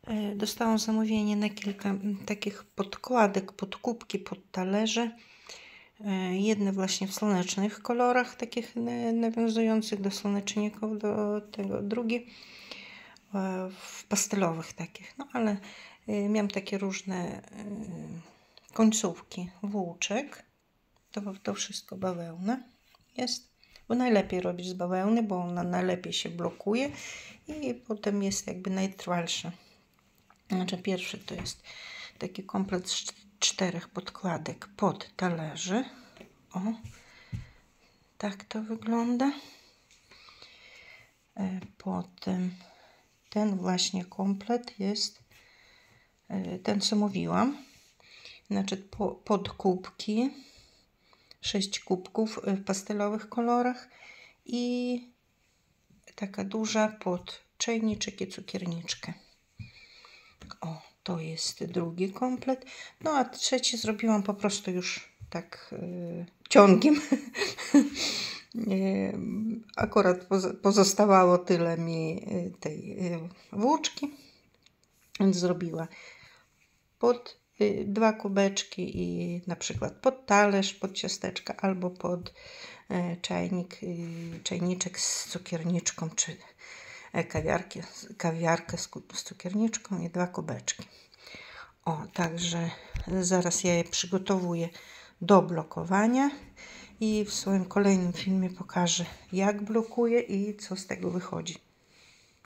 Dostałam zamówienie na kilka takich podkładek, podkubki, pod talerze. Jedne właśnie w słonecznych kolorach, takich nawiązujących do słoneczników, do tego, drugie w pastelowych takich. No ale miałam takie różne końcówki włóczek. To wszystko bawełna jest, bo najlepiej robić z bawełny, bo ona najlepiej się blokuje i potem jest jakby najtrwalsza. Znaczy pierwszy to jest taki komplet z 4 podkładek pod talerzy. O, tak to wygląda. Potem ten właśnie komplet jest ten, co mówiłam. Znaczy podkubki, 6 kubków w pastelowych kolorach i taka duża pod czajniczek i cukierniczkę. O, to jest drugi komplet. No a trzeci zrobiłam po prostu już tak ciągiem. Akurat pozostawało tyle mi tej włóczki, więc zrobiła pod 2 kubeczki i na przykład pod talerz, pod ciasteczka albo pod czajniczek z cukierniczką, czy kawiarkę z cukierniczką i 2 kubeczki. O, także zaraz ja je przygotowuję do blokowania i w swoim kolejnym filmie pokażę, jak blokuję i co z tego wychodzi.